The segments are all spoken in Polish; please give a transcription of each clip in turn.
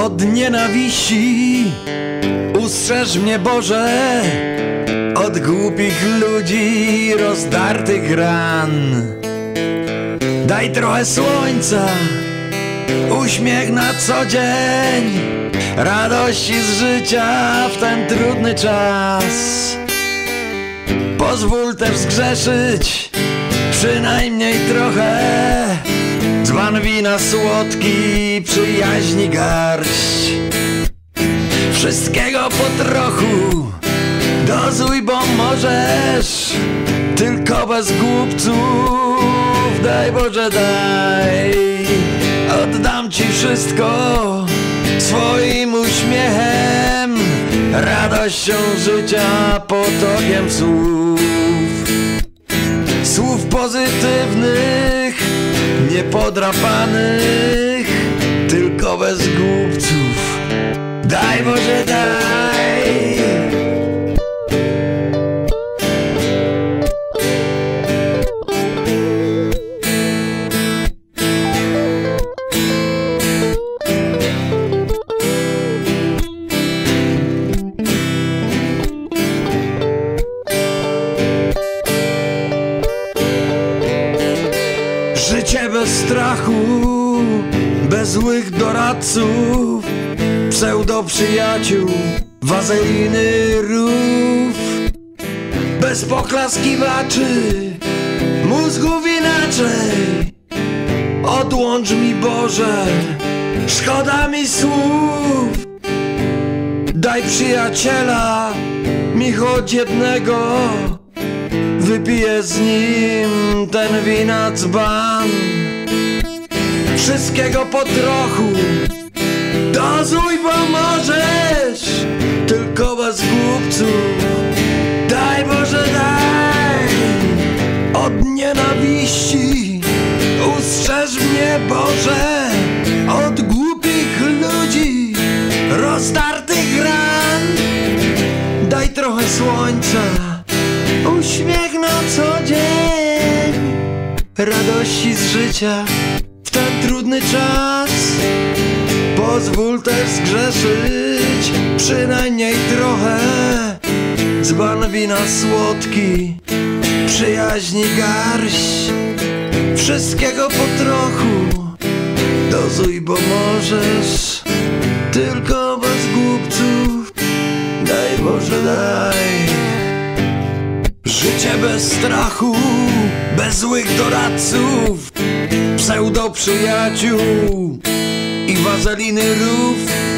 od nienawiści. Ustrzeż mnie, Boże, od głupich ludzi, rozdartych ran. Daj trochę słońca, uśmiech na co dzień, radości z życia w ten trudny czas. Pozwól też zgrzeszyć, przynajmniej trochę, dzban wina słodki, przyjaźni garść. Wszystkiego po trochu dozuj, bo możesz, tylko bez głupców, daj Boże daj. Oddam Ci wszystko swoim uśmiechem, radością życia, potokiem słów. Słów pozytywnych, niepodrapanych, tylko bez głupców, daj Boże daj. Życie bez strachu, bez złych doradców, pseudoprzyjaciół, wazeliny rów. Bez poklaskiwaczy, mózgów inaczej. Odłącz mi, Boże, szkoda mi słów. Daj przyjaciela mi choć jednego, wypiję z nim ten wina dzban. Wszystkiego po trochu dozuj, bo możesz, tylko bez głupców, daj Boże daj. Od nienawiści ustrzeż mnie, Boże, od głupich ludzi, rozdartych ran. Daj trochę słońca, uśmiech na co dzień, radości z życia w ten trudny czas. Pozwól też zgrzeszyć, przynajmniej trochę, dzban wina słodki, przyjaźni garść. Wszystkiego po trochu dozuj, bo możesz, tylko bez głupców, daj Boże daj. Życie bez strachu, bez złych doradców, pseudoprzyjaciół i wazeliny rów.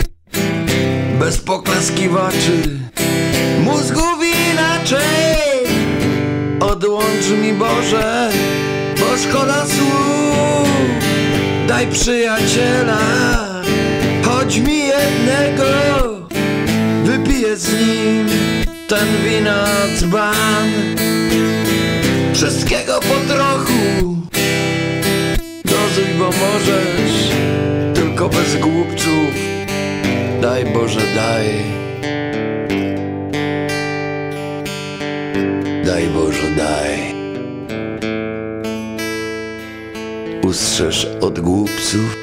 Bez poklaskiwaczy, mózgów inaczej. Odłącz mi, Boże, bo szkoda słów. Daj przyjaciela, choć mi jednego, wypiję z nim ten wina dzban. Wszystkiego po trochu dozuj, bo możesz, tylko bez głupców, daj Boże daj. Daj Boże daj. Ustrzeż od głupców,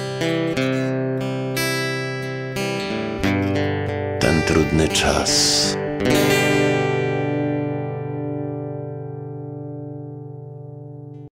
ten trudny czas.